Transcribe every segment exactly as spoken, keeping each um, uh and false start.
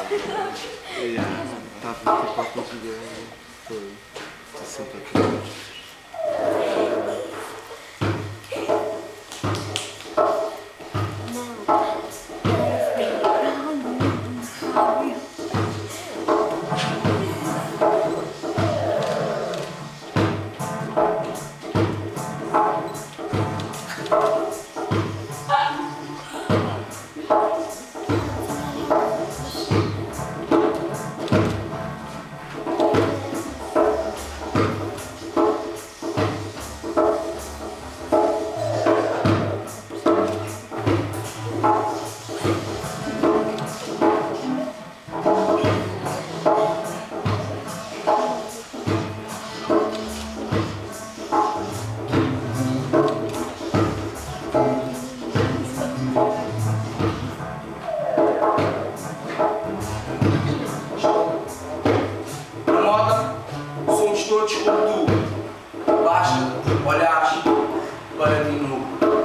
Estava tipo a conseguir. Foi sessenta quilômetros. Todos como tu, basta olhares para mim nu.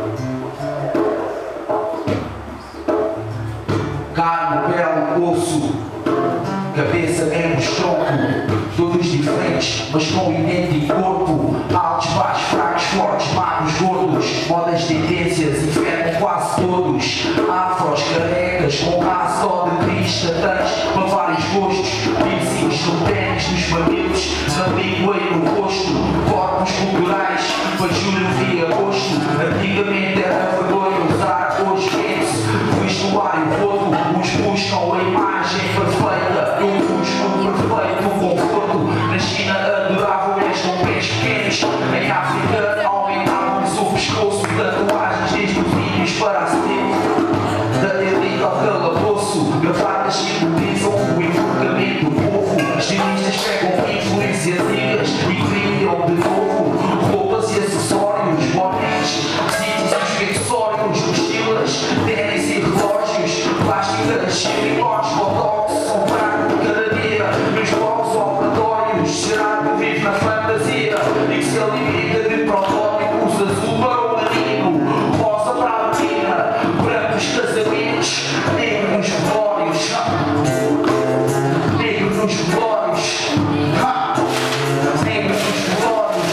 Carne, pele, osso, cabeça, membros, tronco, todos diferentes, mas com idêntico corpo. Altos, baixos, fracos, fortes, magros, gordos, modas, tendências, infectam quase todos. Afros, carecas, com raça só de crista, tens para vários gostos. Piercings no tênis, nos mamilos, na língua e no rosto. Corpos culturais, para julho e agosto. Antigamente era vergonha usar, hoje vende-se vestuário roto. Uns buscam a imagem perfeita, eu busco o perfeito conforto. Na China adoravam eles com pés pequenos, em África aumentavam-lhes o pescoço. Tatuagens desde os vídeos para a setembro, da elite ao calabouço. Gravadas simbolizam o enforcamento do povo. Estilistas pegam influências antigas e criam de novo roupas e acessórios, bonés, sítios e acessórios, mochilas, ténis e relógios, plásticas, xilibós, botox, são prato de cadeira, nos blocos operatórios. Gerado vive na fantasia e que se alimenta de protótipos. Azul para o marino, rosa para a latina, brancos casamentos, negro nos velórios, negro nos velórios, negro nos velórios,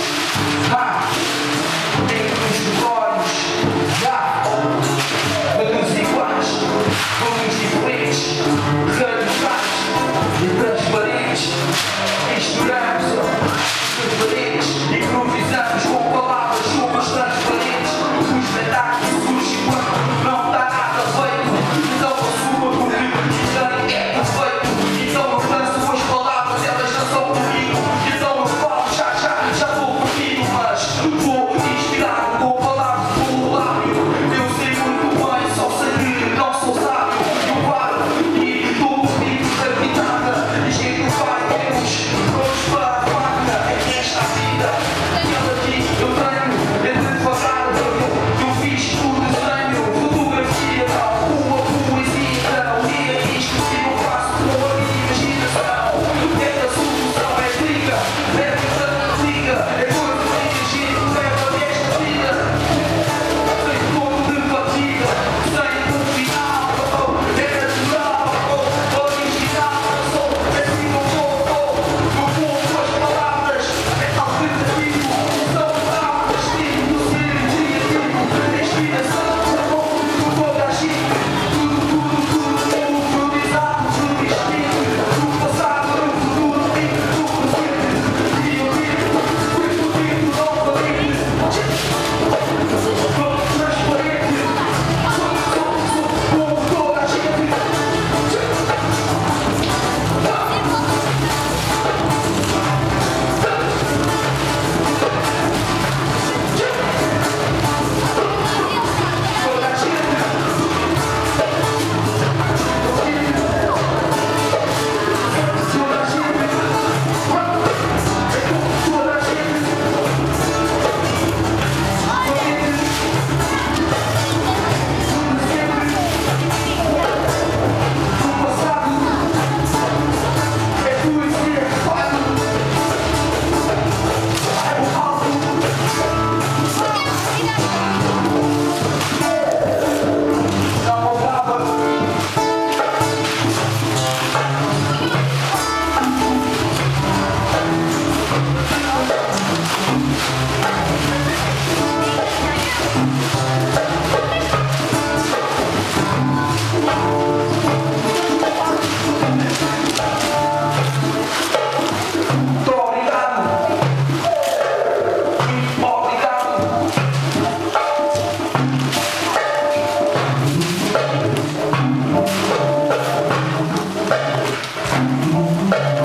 negro nos velórios, todos iguais, todos diferentes. Música